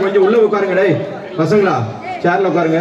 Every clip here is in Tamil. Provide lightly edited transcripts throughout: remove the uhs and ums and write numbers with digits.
கொஞ்சம் உள்ள உட்காருங்க டேய் பசங்களா சேர்ல உட்காருங்க.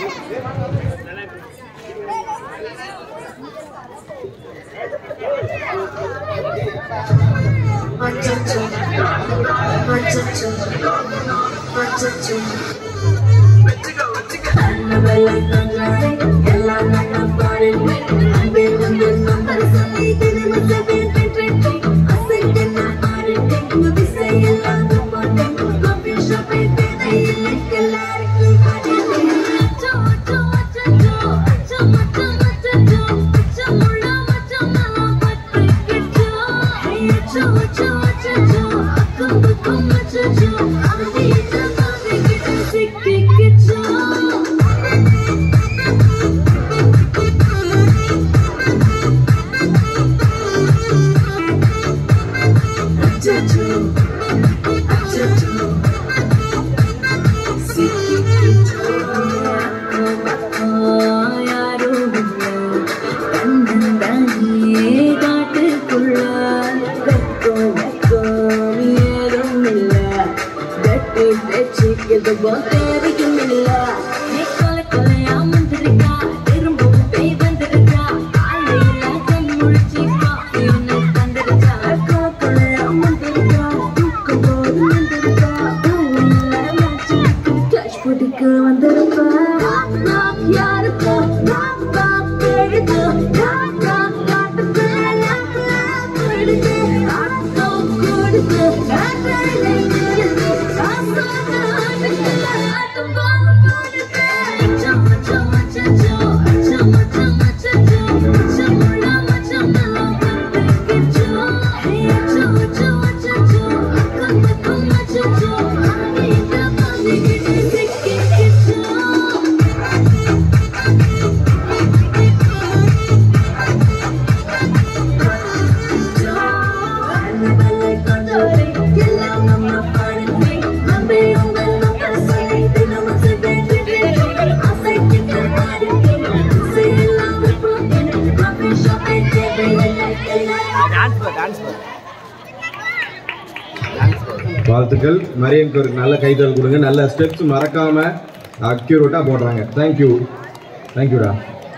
வாழ்த்துக்கள். மரியம்க்கு ஒரு நல்ல கைதல் கொடுங்க. நல்ல ஸ்டெப்ஸ் மறக்காம அக்யூரேட்டா போடுறாங்க. தேங்க்யூ தேங்க்யூடா.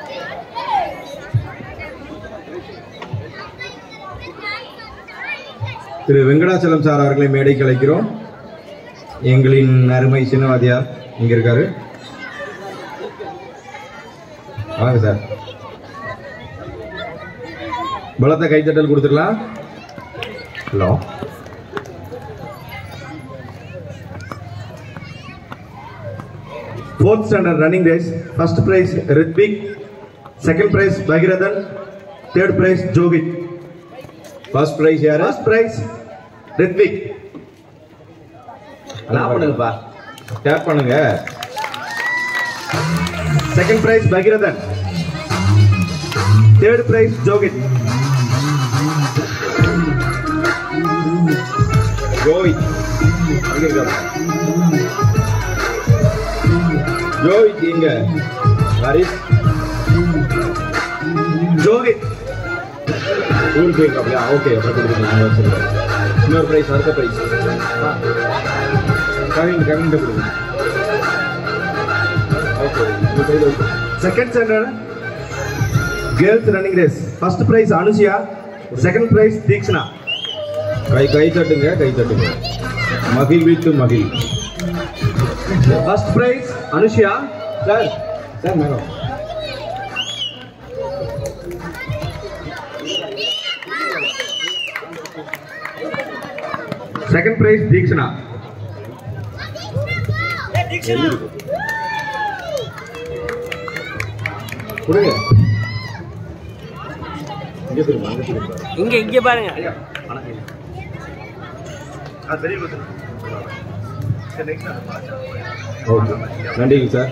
திரு வெங்கடாச்சலம் சார் அவர்களை மேடைக்கு அழைக்கிறோம். எங்களின் அருமை சின்னவாதியார் இங்க இருக்காரு. வாங்க சார். பலத்த கைத்தட்டல் கொடுத்துக்கலாம். Hello. Fourth standard running race. First prize Ritvik, second prize Bhagirathan, third prize Jovit. First prize yaar? First prize Ritvik. Clap பண்ணுங்கப்பா. Tap பண்ணுங்க. Second prize Bhagirathan, third prize Jovit. Jovit. Jovit inga. Haris. Jovit. Full pick up. Yeah, okay. Your prize, other prize. Coming to you. Okay. Second standard girls running race. First prize Anushya. Second prize Deekshana. Kai tattunga. Magil with Magil. First prize Anushya. Sir, madam. Second prize Deekshana. இங்க பாருங்க. நன்றிங்க சார்.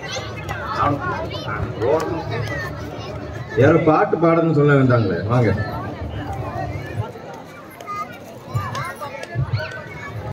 யாரோ பாட்டு பாடணும்னு சொல்ல வேண்டாங்களே, வாங்க.